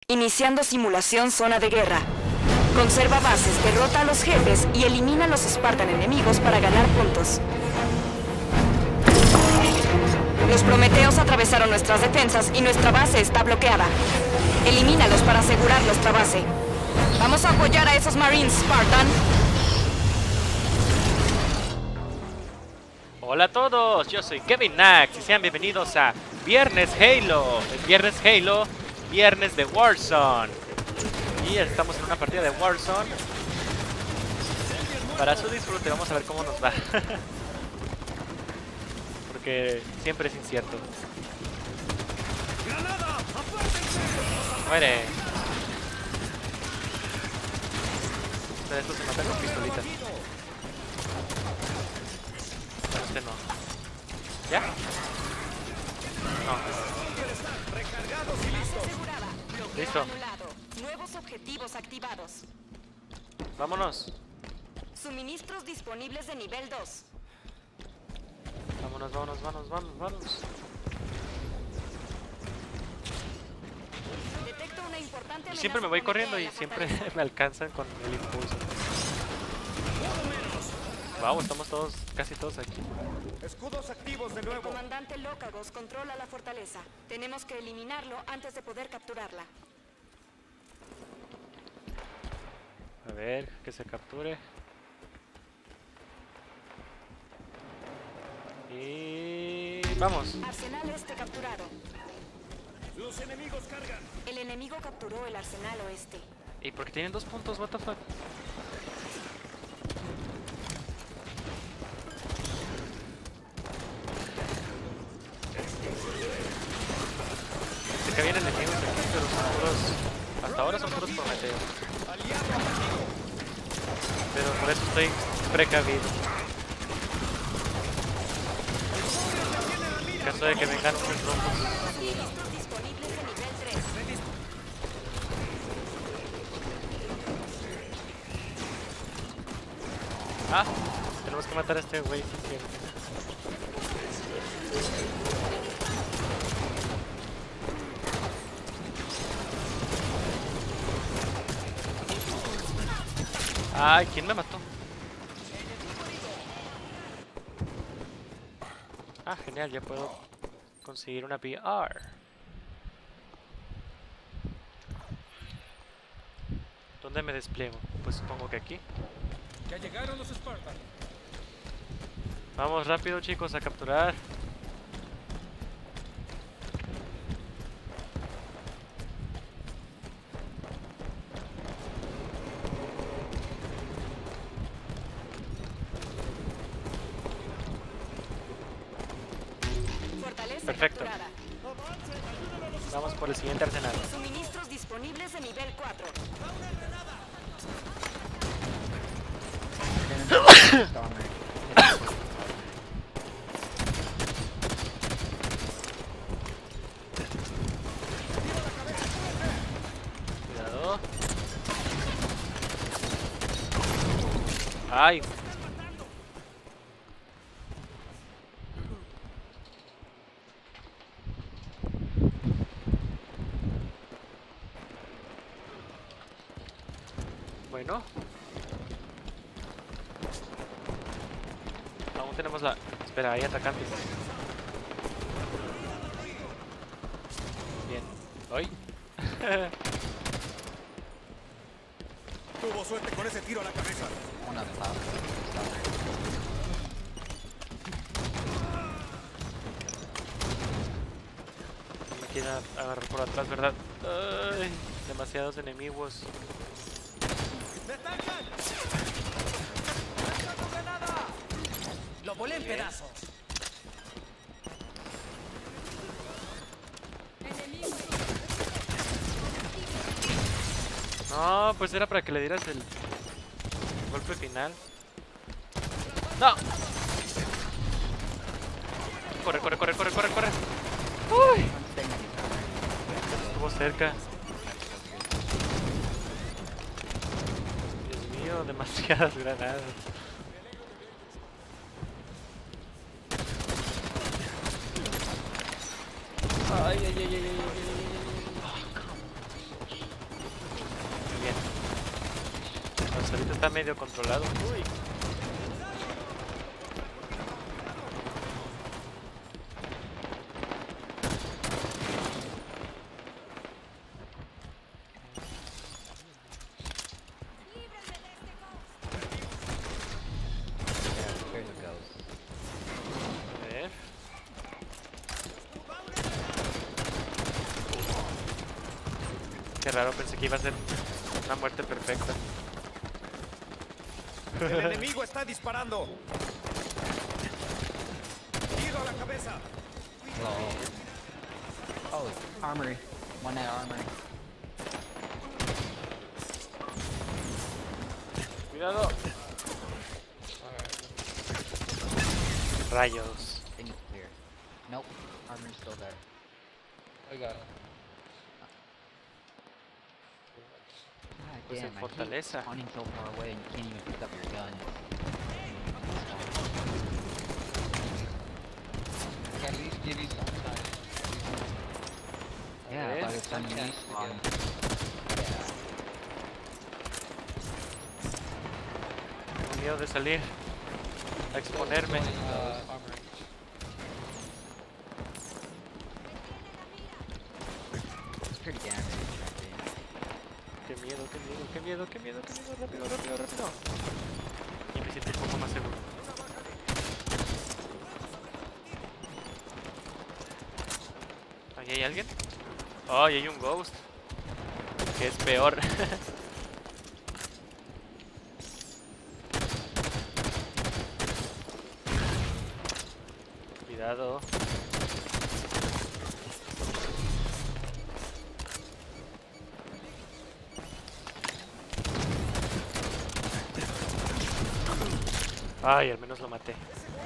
Iniciando simulación zona de guerra. Conserva bases, derrota a los jefes y elimina a los Spartan enemigos para ganar puntos. Los Prometeos atravesaron nuestras defensas y nuestra base está bloqueada. Elimínalos para asegurar nuestra base. Vamos a apoyar a esos Marines, Spartan. Hola a todos, yo soy Kevin Nax y sean bienvenidos a Viernes Halo. Es Viernes Halo, Viernes de Warzone. Y estamos en una partida de Warzone. Para su disfrute, vamos a ver cómo nos va. Porque siempre es incierto. Muere. Pero esto se mata con pistolitas. Pero este no. ¿Ya? No. Listo. Nuevos objetivos activados. Vámonos. Suministros disponibles de nivel 2. Vámonos. Detecto una importante Y siempre me voy corriendo y siempre me alcanzan con el impulso. Wow, estamos todos, casi todos aquí. Escudos activos de El nuevo. comandante Lócagos controla la fortaleza. Tenemos que eliminarlo antes de poder capturarla. A ver, que se capture. Y vamos. Arsenal este capturado. Los enemigos cargan. El enemigo capturó el arsenal oeste. ¿Y por qué tienen 2 puntos? What the fuck? Sé que vienen enemigos aquí, pero son puros... Hasta ahora son puros Prometeos. Pero por eso estoy precavido. En caso de que vengan unos rojos. Suministros disponibles de nivel 3. Ah, tenemos que matar a este güey, sí, cierto. Ay, ¿quién me mató? Ah, genial, ya puedo conseguir una PR. ¿Dónde me despliego? Pues supongo que aquí. Ya llegaron los Spartans. Vamos rápido, chicos, a capturar. Fortaleza Perfecto. capturada. Vamos por el siguiente arsenal. Suministros disponibles de nivel 4. Cuidado. Ay. Bueno. Aún tenemos la... Espera, hay atacantes. Bien. ¿Hoy? Tuvo suerte con ese tiro a la cabeza. Me quieren agarrar por atrás, ¿verdad? Ay, demasiados enemigos. ¡Me atacan! ¡Lo volé en pedazos! No, pues era para que le dieras el golpe final. ¡No! Corre. ¡Uy! Estuvo cerca. Dios mío, demasiadas granadas. Ay. está medio controlado. Uy. There's a ghost. A ver. Qué raro, pensé que iba a ser una muerte perfecta. El enemigo está disparando. Tiro a la cabeza. Oh, armory. One at armory. Cuidado. Rayos. Thing is clear. Nope. Armory's still there. I got it. God Pues en damn, I Fortaleza. keep spawning so far away and you can't even pick up your gun. I can at least give you some time. Yeah, Okay. by the time you Some respawn. chance Yeah. Tengo miedo de salir a exponerme. Armor. It's pretty damaged, I think. Qué miedo, qué miedo, qué miedo, qué miedo, qué miedo. Rápido, rápido, rápido. Y me siento un poco más seguro. ¿Ahí hay alguien? Oh, y hay un ghost. Que es peor. Cuidado. Ay, al menos lo maté.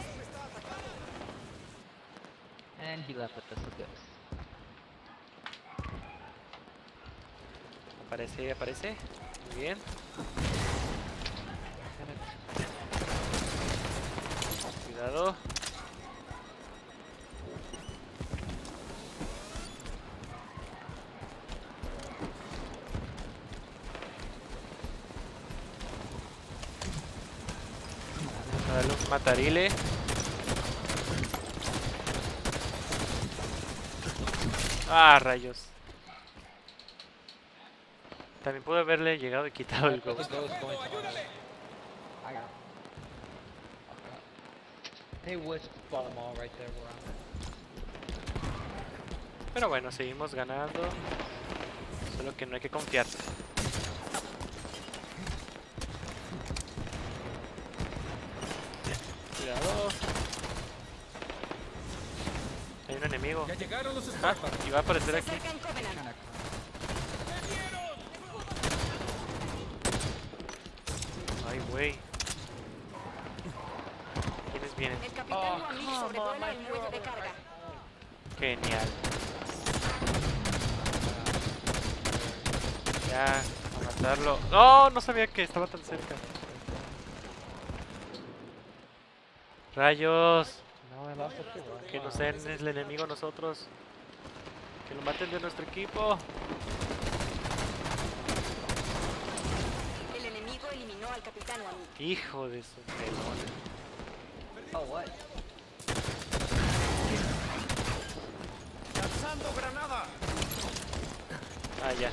And he left with us a ghost. Aparece, aparece. Muy bien. Cuidado. Vamos a darle un matarile. Ah, rayos. También pude haberle llegado y quitado el But the ghost. ghost going to armor. I got They would spot them all right there where I'm Pero bueno, seguimos ganando. Solo que no hay que confiarse. Cuidado. Hay un enemigo. Ya llegaron los Ah, Spartans. y va a aparecer Se aquí. acerca en Covenant. trying to Ay, güey. ¿Quiénes vienen? El capitán Juanil sobrevuela el muelle de carga. Genial. Ya, a matarlo. ¡No! No sabía que estaba tan cerca. ¡Rayos! No, I lost a few. Que nos den el enemigo a nosotros. Que lo maten de nuestro equipo. El enemigo eliminó al capitán Juanil. Hijo de su pelón. Oh, what? Lanzando granada. Ah, ya.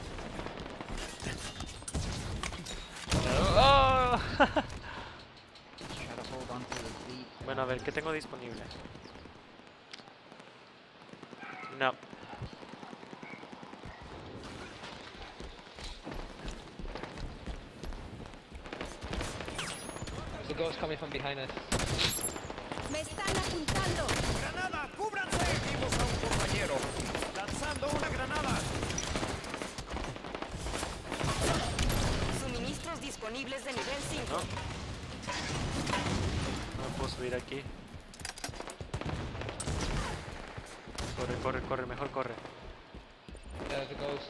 ¡Oh! Try to hold on to the fleet. Bueno, a ver, ¿qué tengo disponible? No. There's a ghost coming from behind us. ¡Me están apuntando! Granada, cúbranse. Vimos a un compañero. Lanzando una granada. Suministros disponibles de nivel 5. ¿No? No puedo subir aquí. Corre, corre, corre, mejor corre. There's a ghost.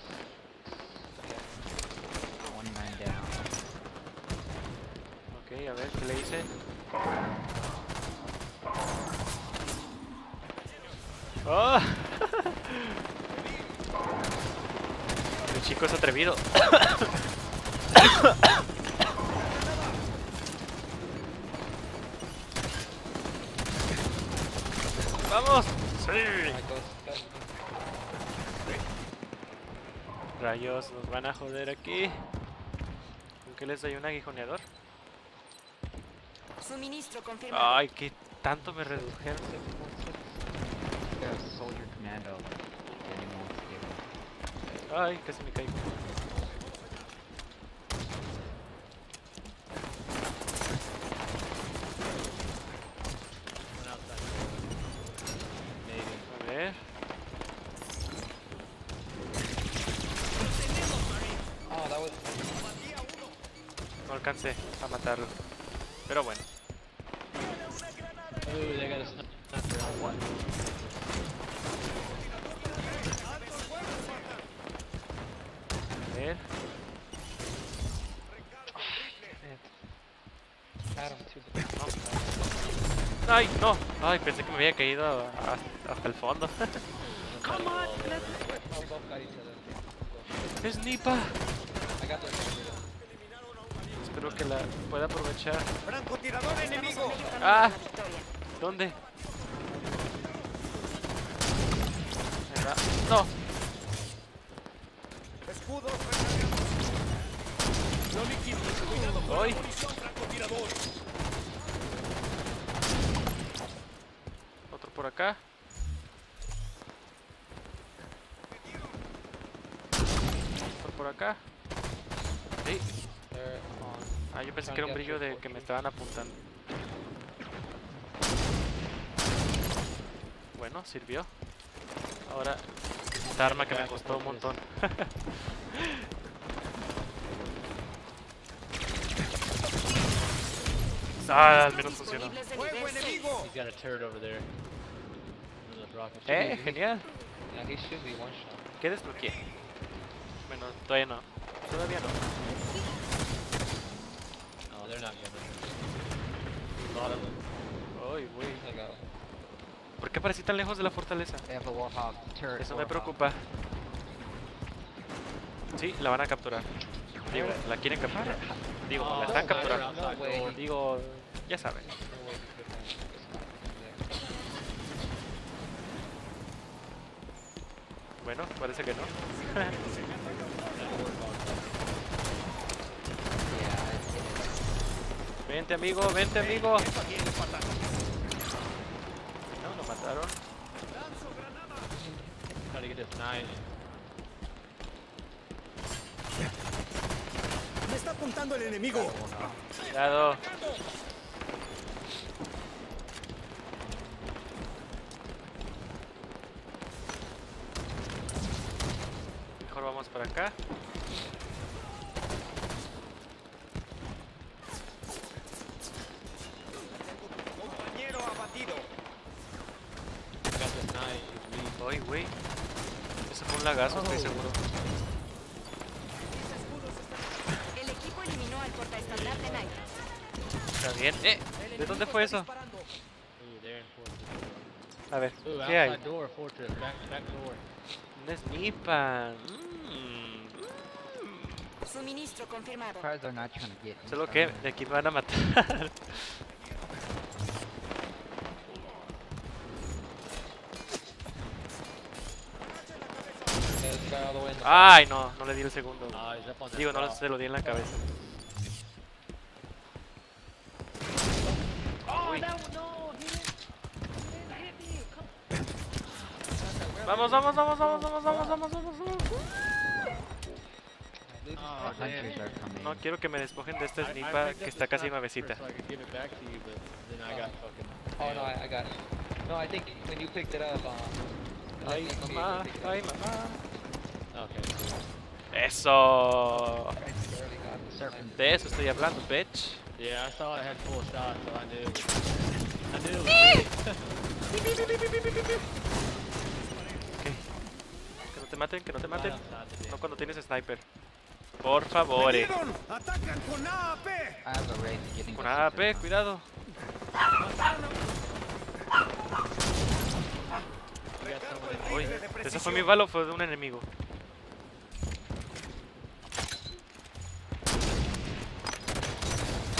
One man down. Ok, a ver, ¿qué le hice? ¡Oh! El chico es atrevido. ¡Vamos! ¡Sí! Alright, go. Rayos, nos van a joder aquí. ¿Con qué les doy un aguijoneador? Suministro confirmado. Ay, que tanto me redujeron. The soldier commando. Getting more stable. Ay, casi me caigo. One outside. Maybe. A ver. Oh, that was. No alcancé a matarlo. Pero bueno. Ooh, they got a sniper on one. A ver. Had him to the. Ay, no. Ay, pensé que me había caído hasta el fondo. Come on, oh, both got each other. Es Nipa. I got the sniper. Espero que la pueda aprovechar. ¡Francotirador enemigo! Ah. La victoria. ¿Dónde? Ahí va. No. Escudos recargados. No liquidos. Cuidado con Voy. la munición, francotirador. Otro por acá. Otro por acá. Sí. They're on. Ah, yo pensé que era un brillo de que me estaban apuntando. Bueno, sirvió. Ahora, esta arma que me costó un montón. Ah, al menos funcionó. Disponibles de ¡Fuego nivel 6. enemigo! He's got a turret over there. One of those rockets. Genial. Yeah, he should be one shot. ¿Qué desbloqueé? Bueno, todavía no. Todavía no. No, they're not gonna. A lot of them. Uy, güey. Like a. ¿Por qué aparecí tan lejos de la fortaleza? They have the Warhawk turret. Eso me Warhawk. preocupa. Sí, la van a capturar. Digo, la quieren capturar. Digo, la están no, capturando. no way. Digo, ya saben. No way he could have just Bueno, parece que no. Yeah, it's Vente, amigo, vente, amigo. Esta tiene patas. No, lo mataron. Lanzo granada. Try to get this 9. Me está apuntando el enemigo. Cuidado. Mejor vamos para acá. Compañero abatido. Got this 9. He's weak. Ay, güey. Eso fue un lagazo, estoy seguro. El equipo eliminó al portaestandarte Knight. Está bien. ¿De dónde fue eso? Ooh, they're in fortress. A ver, Ooh, ¿qué hay? outside door, fortress. Back door. Una snipa. Suministro confirmado. surprised they're not trying to get me. Solo que de aquí me van a matar. There's a guy all the way in the Ay, no, no le di el segundo. he's up on the Digo, no top. se lo di en la cabeza. Uy. Vamos, vamos, vamos, vamos, vamos, vamos, vamos, vamos, vamos. Oh, The hunters are coming. No quiero que me despojen de esta I snipa picked up que the está casi sniper nuevecita. so I could give it back to you, but then I got fucking. Oh no, I got it. No, I think when you picked it up, Ay, mamá, ay, mamá. Okay. Eso. I barely got it. Serpent. De eso estoy hablando, bitch. Yeah, I saw I had full shots, so I knew. I knew. It Ok. Que no te maten, que no te was maten. outside the No cuando tienes sniper. Por favor. ¡Me dieron! ¡Atacan con AAP! I have a raid getting Con closer to AP, them. cuidado. We got someone in Uy, Rifle de ¿ese fue mi precisión. bala o fue de un enemigo?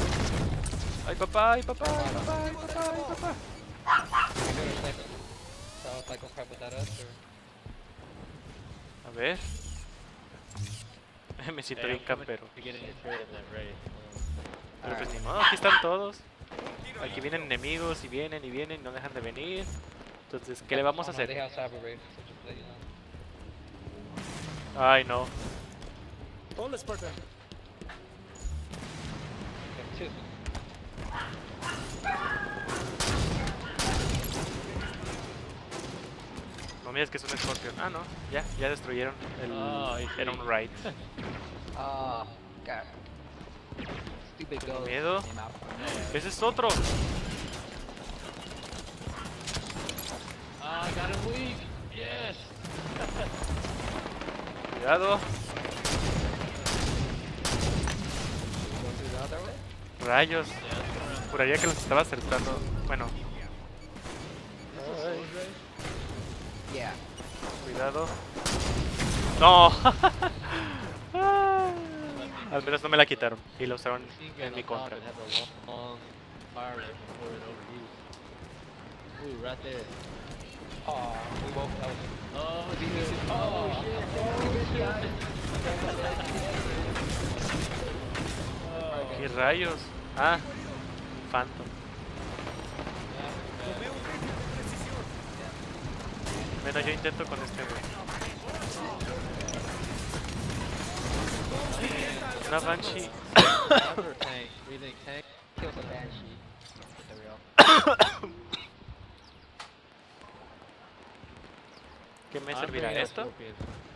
Ay, papá, ay, papá, ay, papá, ay, papá, ay, papá. if I go crap without us or... A ver. Me siento bien campero. Pero pues ni modo, aquí están todos. Aquí vienen enemigos y vienen y vienen y no dejan de venir. Entonces, ¿qué le vamos a They hacer? have cyber raid, so just let you know. Ay, no. Hola, Spartan. Okay, 2. No mires que es un Scorpion. Ah, no. Ya destruyeron el... Era un raid. Oh, God. Stupid Tengo ghost miedo. came out. Ese es otro. I got him weak. Yes. Cuidado. Go through the other way? Rayos. Juraría que los estaba acertando. Bueno. Yeah. Cuidado. No. Al menos no me la quitaron y la usaron en mi contra. Ooh, right there. Oh, we both... That was... Oh, shit. Oh, shit. ¿Qué rayos? Ah, Phantom. Tomé un rifle de precisión. Bueno, yo intento con este güey. Una Banshee. Another tank. Breathing tank. Kills a banshee. There we go. ¿Qué me I'm servirá bringing a esto? Scorpion.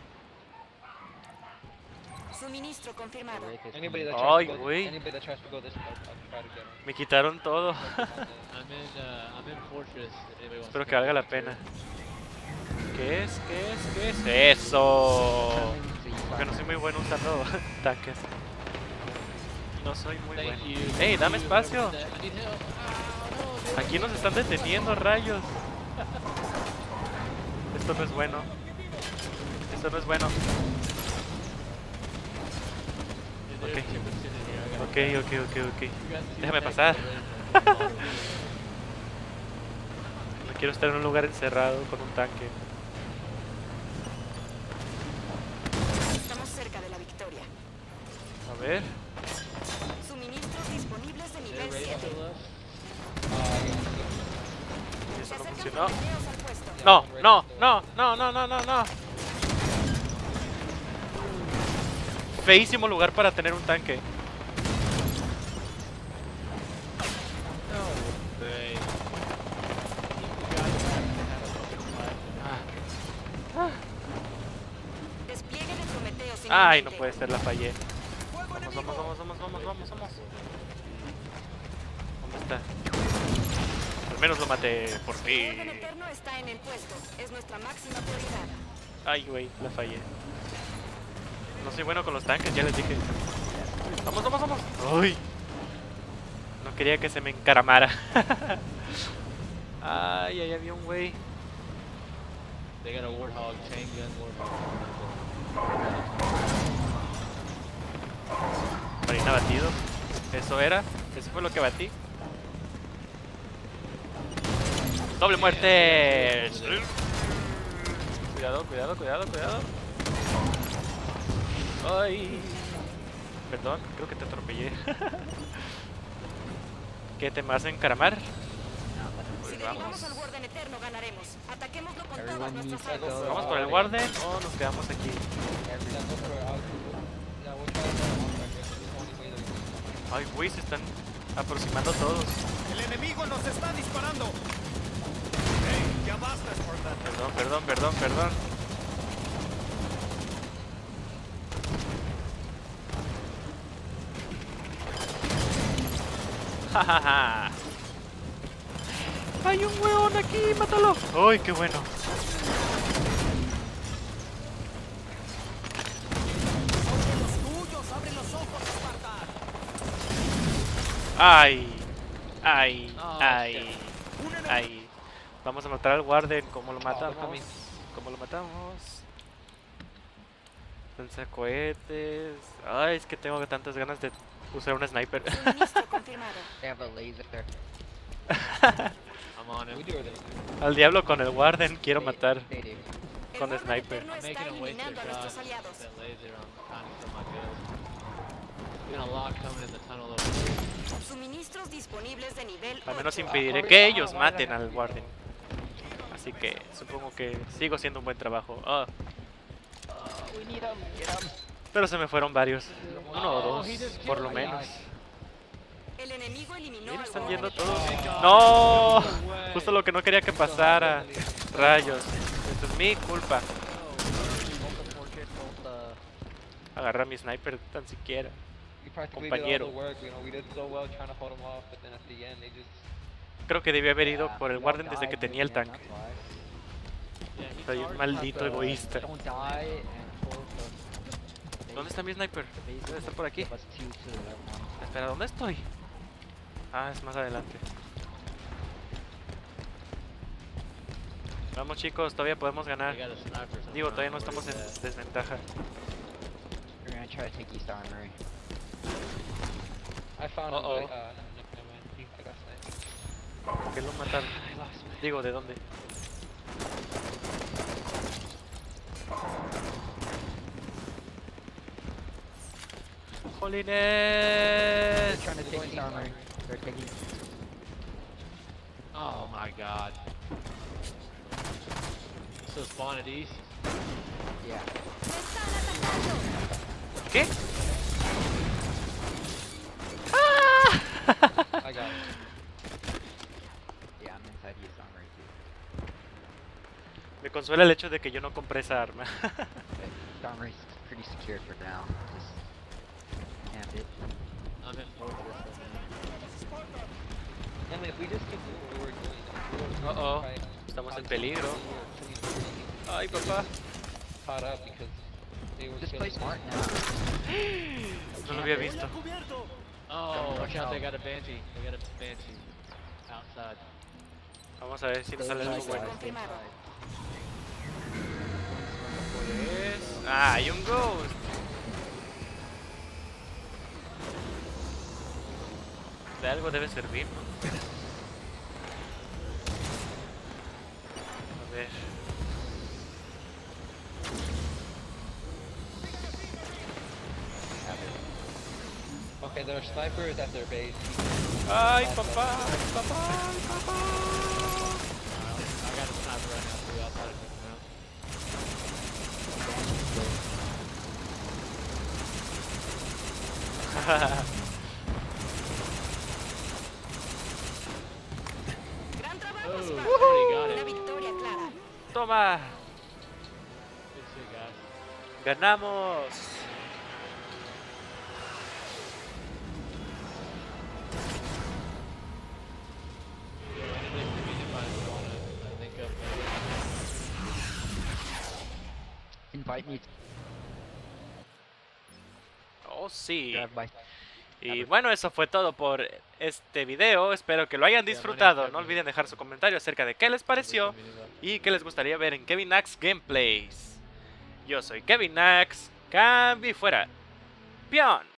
Suministro confirmado. Anybody that Ay, tries to go... güey. Anybody that tries to go this way, I'll try to get him. Me quitaron todo. I'm in Fortress. If anybody wants Espero to que valga la pena. ¿Qué es? ¿Qué es? ¿Qué es? ¡Eso! Porque no soy muy bueno usando tanques. No soy muy Thank bueno. you. ¡Ey, dame Thank you, espacio! whoever did that. I need help. Oh, no, dude. Aquí nos están deteniendo, rayos. Esto no es bueno. Esto no es bueno. There's Ok. Timberton in here. I got Ok. You got two Déjame tanks pasar. already. No quiero estar en un lugar encerrado con un tanque. Estamos cerca de la victoria. A ver. Suministros disponibles de They're nivel ready 7. to us. Y Se eso no acercan funcionó. prometeos al puesto. No, no, no, no, no, no, no, no. Feísimo lugar para tener un tanque. Great. Despliegue de prometeos Ay, no inminente. puede ser, la fallé. ¡Fuego Vamos, enemigo! vamos. ¿Dónde está? Al menos lo maté por El fin. orden eterno está en el puesto. Es nuestra máxima prioridad. Ay, güey, la fallé. No soy bueno con los tanques, ya les dije. Vamos. Uy. No quería que se me encaramara. Ay, ahí había un güey. They got a Warthog chain gun. Marina batido. Eso era. Eso fue lo que batí. Doble muerte. Cuidado. Ay. Perdón, creo que te atropellé. ¿Qué te vas a encaramar? Si derribamos al Warden eterno, ganaremos. Ataquémoslo con todas Everyone nuestras needs to armas. go. ¿Vamos por el Warden o nos quedamos aquí? Yeah, go for it. Yeah, we'll try to get him on track. This is the only way that we can... Ay, güey, se están aproximando todos. ¡El enemigo nos está disparando! ¡Hey, ya basta, Spartan! Perdón. Jajaja. Hay un hueón aquí, mátalo. Ay, qué bueno. ¡Son los tuyos! ¡Abre los ojos, Spartan! Ay. Oh, Ay. Vamos a matar al Warden. ¿Cómo lo matamos? coming. Lanza cohetes. Ay, es que tengo tantas ganas de usar un sniper. Suministro confirmado. They have a laser. I'm on him. We do it. Al diablo con el Warden, quiero matar. They do. El Con Guardian sniper. Eterno I'm está making him waste their eliminando a nuestros shots. aliados. That laser on trying to kill my build. Got a lot coming in the tunnel over there. Suministros disponibles de nivel Al menos 8. impediré que ellos maten al Warden. Así que supongo que sigo haciendo un buen trabajo. Ah, We need them. Get them. pero se me fueron varios. Uno o dos, por lo menos. El enemigo eliminó Mira, al están Guardian yendo Eterno. todos. ¡No! Justo lo que no quería que pasara. Rayos. Esto es mi culpa. Both the portrait, both the... Agarrar mi sniper tan siquiera. We practically Compañero. did all the work. You know, we did so well trying to hold them off, but then at the end they just. Creo que debí haber ido Yeah, por el we all Warden desde died que in the tenía el end, tanque. that's why. Yeah, he's Soy un hard. maldito egoísta. Don't die and hold the... ¿Dónde está mi sniper? Debe estar por aquí. Give us 2 to the left one. Espera, ¿dónde estoy? Ah, es más adelante. Vamos chicos, todavía podemos ganar. They got a sniper, so Digo, I'm todavía no not estamos worried en that- desventaja. We're gonna try to take East Armory. I found Uh-oh. him. Never mind. I got sniped. ¿Por qué lo mataron? I lost my. Digo, ¿de dónde? They're ¡Jolines! trying to take East Armory. They're taking... Oh my god. So spawn at east. Yeah. ¡Me están atacando! ¿Qué? I got it. Yeah, I'm inside East Armory too. Me consuela el hecho de que yo no compré esa arma. But East Armory's pretty secure for now. Just camp it. I'm in fortress right now. I mean, if we just keep doing what we're doing, we would've Uh-oh. probably Estamos en constantly peligro. getting Ay, papá. caught up because they were Just play killing smart us. now. No lo había visto. Oh, watch out, out. they got a Banshee. They got a Banshee. Outside. Vamos a ver si nos sale algo bueno. Confirmado. Pues... ¡Ah, hay un Ghost! De algo debe servir, ¿no? A ver... Okay, their sniper is at their base. ¡Ay, papá! ¡Ay, papá! ¡Ay, papá! I got a sniper right now, too, outside of him now. Gran trabajo, Oh, Spartan. already got Una it. victoria clara. ¡Toma! Good shit, guys. ¡Ganamos! Anything for me if I wanna link up later. Invite me to ¡Oh, sí! drive by. Y bueno, eso fue todo por este video. Espero que lo hayan disfrutado. No olviden dejar su comentario acerca de qué les pareció y qué les gustaría ver en Kevin Nax Gameplays. Yo soy Kevin Nax. Cambio y fuera. ¡Pion!